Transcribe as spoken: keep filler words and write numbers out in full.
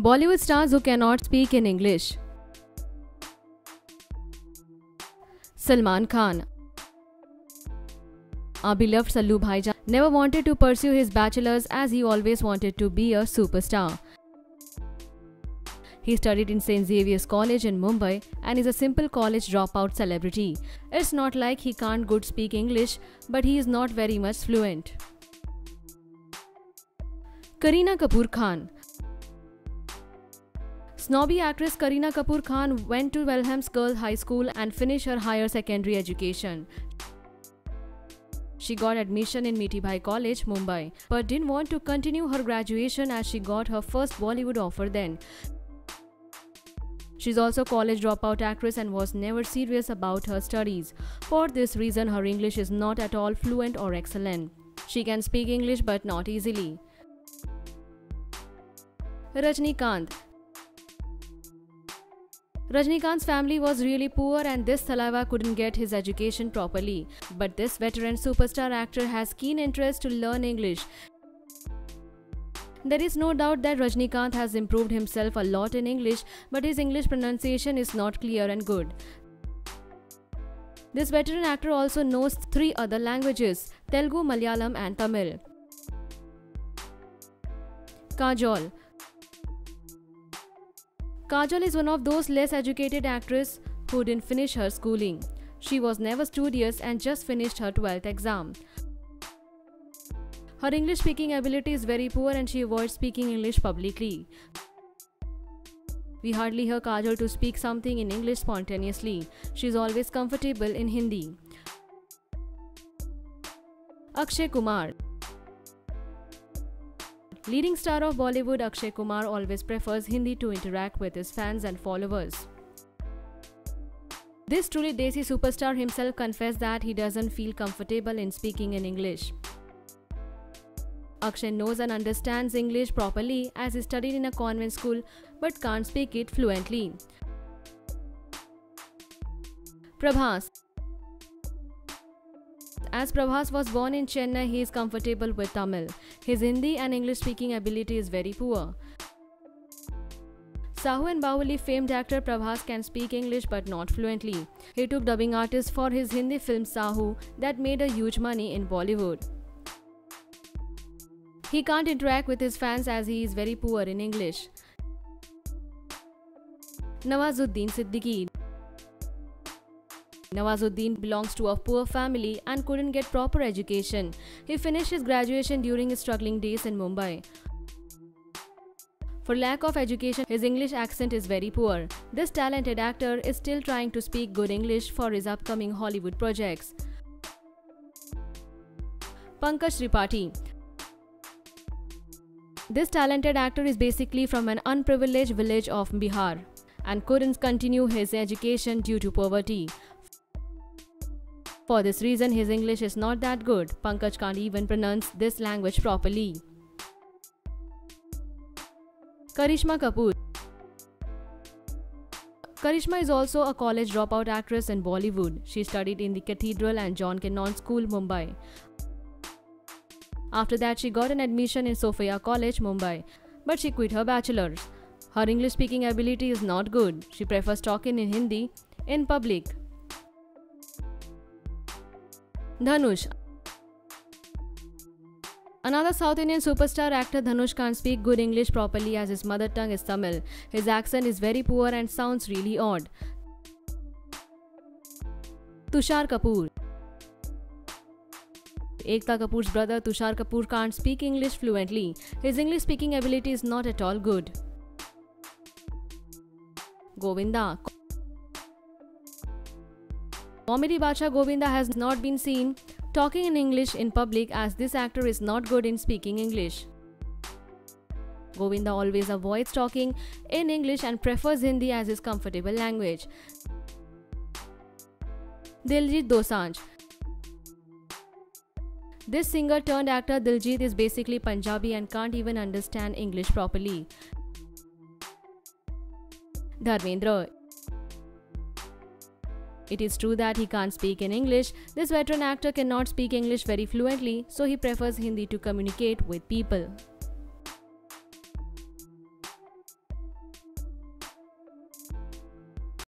Bollywood stars who cannot speak in English. Salman Khan. Our beloved Sallu Bhaijan never wanted to pursue his bachelor's as he always wanted to be a superstar. He studied in Saint Xavier's College in Mumbai and is a simple college dropout celebrity. It's not like he can't good speak English, but he is not very much fluent. Kareena Kapoor Khan. Snobby actress Kareena Kapoor Khan went to Wilhelms Girls High School and finished her higher secondary education. She got admission in Mithibhai College, Mumbai, but didn't want to continue her graduation as she got her first Bollywood offer then. She's also a college dropout actress and was never serious about her studies. For this reason, her English is not at all fluent or excellent. She can speak English but not easily. Rajnikant. Rajnikant's family was really poor and this Thalaiva couldn't get his education properly. But this veteran superstar actor has keen interest to learn English. There is no doubt that Rajnikant has improved himself a lot in English, but his English pronunciation is not clear and good. This veteran actor also knows three other languages: Telugu, Malayalam and Tamil. Kajol. Kajol is one of those less educated actresses who didn't finish her schooling. She was never studious and just finished her twelfth exam. Her English speaking ability is very poor and she avoids speaking English publicly. We hardly hear Kajol to speak something in English spontaneously. She is always comfortable in Hindi. Akshay Kumar. Leading star of Bollywood, Akshay Kumar always prefers Hindi to interact with his fans and followers. This truly desi superstar himself confessed that he doesn't feel comfortable in speaking in English. Akshay knows and understands English properly as he studied in a convent school but can't speak it fluently. Prabhas. As Prabhas was born in Chennai, he is comfortable with Tamil. His Hindi and English speaking ability is very poor. Sahu and Bahubali famed actor Prabhas can speak English but not fluently. He took dubbing artist for his Hindi film Sahu that made a huge money in Bollywood. He can't interact with his fans as he is very poor in English. Nawazuddin Siddiqui. Nawazuddin belongs to a poor family and couldn't get proper education. He finished his graduation during his struggling days in Mumbai. For lack of education, his English accent is very poor. This talented actor is still trying to speak good English for his upcoming Hollywood projects. Pankaj Tripathi. This talented actor is basically from an unprivileged village of Bihar and couldn't continue his education due to poverty. For this reason, his English is not that good. Pankaj can't even pronounce this language properly. Karishma Kapoor. Karishma is also a college dropout actress in Bollywood. She studied in the Cathedral and John Kennon School, Mumbai. After that, she got an admission in Sophia College, Mumbai, but she quit her bachelor's. Her English speaking ability is not good. She prefers talking in Hindi in public. Dhanush. Another South Indian superstar actor, Dhanush can't speak good English properly as his mother tongue is Tamil. His accent is very poor and sounds really odd. Tushar Kapoor. Ekta Kapoor's brother Tushar Kapoor can't speak English fluently. His English speaking ability is not at all good. Govinda. Comedy Badshah Govinda has not been seen talking in English in public as this actor is not good in speaking English. Govinda always avoids talking in English and prefers Hindi as his comfortable language. Diljit Dosanjh. This singer turned actor Diljit is basically Punjabi and can't even understand English properly. Dharmendra. It is true that he can't speak in English. This veteran actor cannot speak English very fluently, so he prefers Hindi to communicate with people.